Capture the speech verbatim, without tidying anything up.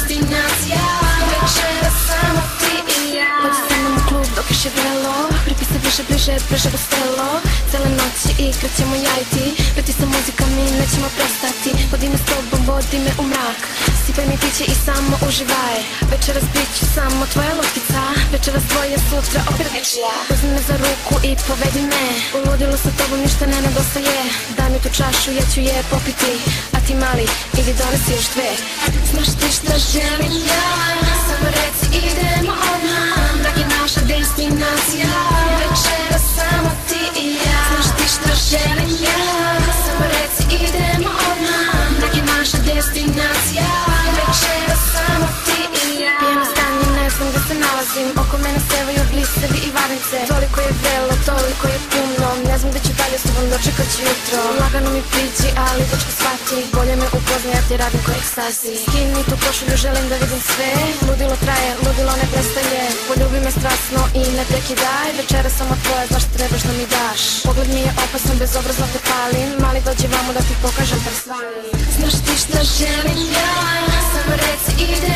destinacija. Večera samo ti i ja. Dođi sa mnom u klub dok je še vrelo. Pripi se bliže, bliže, bliže do stelo. Cele noći igrat ćemo ja i ti. Vrti se muzika, mi nećemo prestati. Vodi me s tobom, vodi me u mrak. Sipaj mi piće i samo uživaj. Večeras bit ću samo tvoja lutkica. Večeras tvoje, sutra opet nečija. Uzmi me za ruku i povedi me. U ludilu sa tobom ništa ne nedostaje. Daj mi tu čašu, ja ću je popiti. A ti mali, idi donesi još dve. Znaš ti šta želim ja? Samo reci idemo odmah. Drag je naša destinacija. Večera samo ti i ja. Znaš ti šta želim ja? Samo reci idemo odmah. Drag je naša destinacija. Večera samo ti i ja. Pijena stanje, ne znam gde se nalazim. Oko mene sevaju glisevi i varnice. Toliko je vrelo, toliko je puno. Ne znam gde ću dalje s tobom, dočekat ću jutro. Lagano mi priđi, ali dečko shvati. Bolje me upoznaj, ja ti radim ko ekstazi. Skini tu košulju, želim da vidim sve. Ludilo traje, ludilo ne prestaje. Poljubi me strasno i ne prekidaj. Večera samo tvoja, znaš trebaš da mi daš. Pogled mi je opasan, bezobrazno te palim. Mali dođi vamo da ti pokažem par stvari. Znaš ti šta želim ja? Samo reci ide